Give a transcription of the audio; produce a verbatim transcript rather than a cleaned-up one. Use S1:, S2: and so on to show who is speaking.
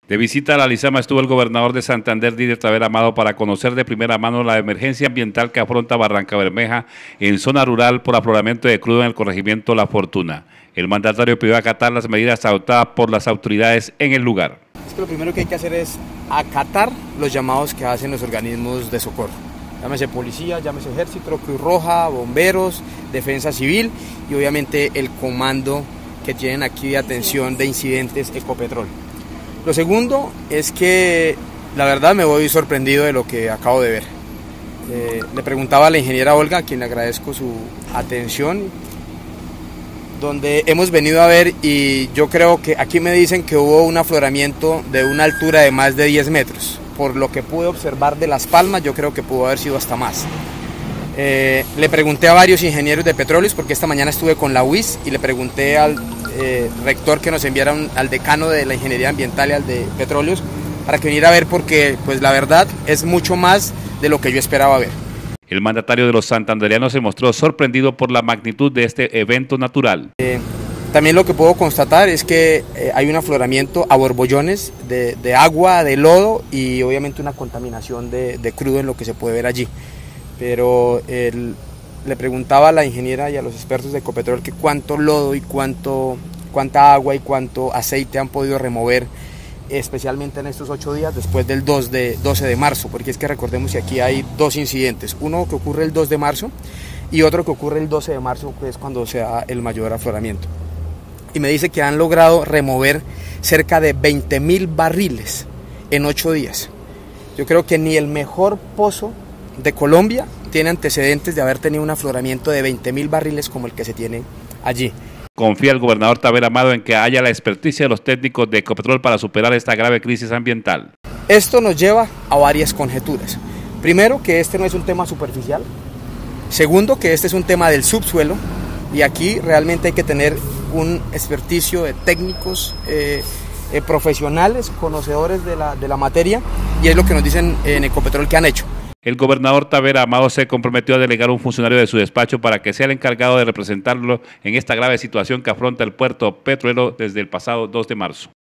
S1: De visita a la Lizama estuvo el gobernador de Santander, Didier Tavera Amado, para conocer de primera mano la emergencia ambiental que afronta Barranca Bermeja en zona rural por afloramiento de crudo en el corregimiento La Fortuna. El mandatario pidió acatar las medidas adoptadas por las autoridades en el lugar.
S2: Es que lo primero que hay que hacer es acatar los llamados que hacen los organismos de socorro. Llámese policía, llámese ejército, Cruz Roja, bomberos, defensa civil y obviamente el comando que tienen aquí de atención de incidentes Ecopetrol. Lo segundo es que la verdad me voy sorprendido de lo que acabo de ver. Eh, le preguntaba a la ingeniera Olga, a quien le agradezco su atención, donde hemos venido a ver, y yo creo que aquí me dicen que hubo un afloramiento de una altura de más de diez metros. Por lo que pude observar de Las Palmas, yo creo que pudo haber sido hasta más. Eh, le pregunté a varios ingenieros de petróleos, porque esta mañana estuve con la U I S, y le pregunté al eh, rector que nos enviara un, al decano de la ingeniería ambiental y al de petróleos, para que viniera a ver, porque pues la verdad es mucho más de lo que yo esperaba ver.
S1: El mandatario de los santandereanos se mostró sorprendido por la magnitud de este evento natural.
S2: Eh, también lo que puedo constatar es que eh, hay un afloramiento a borbollones de, de agua, de lodo y obviamente una contaminación de, de crudo en lo que se puede ver allí. Pero el, le preguntaba a la ingeniera y a los expertos de Ecopetrol que cuánto lodo y cuánto, cuánta agua y cuánto aceite han podido remover, especialmente en estos ocho días después del doce de marzo, porque es que recordemos que aquí hay dos incidentes, uno que ocurre el dos de marzo y otro que ocurre el doce de marzo, que es cuando se da el mayor afloramiento. Y me dice que han logrado remover cerca de veinte mil barriles en ocho días. Yo creo que ni el mejor pozo de Colombia tiene antecedentes de haber tenido un afloramiento de veinte mil barriles como el que se tiene allí.
S1: Confía el gobernador Tavera Amado en que haya la experticia de los técnicos de Ecopetrol para superar esta grave crisis ambiental.
S2: Esto nos lleva a varias conjeturas. Primero, que este no es un tema superficial. Segundo, que este es un tema del subsuelo y aquí realmente hay que tener un experticio de técnicos eh, eh, profesionales, conocedores de la, de la materia, y es lo que nos dicen en Ecopetrol que han hecho.
S1: El gobernador Tavera Amado se comprometió a delegar un funcionario de su despacho para que sea el encargado de representarlo en esta grave situación que afronta el puerto petrolero desde el pasado dos de marzo.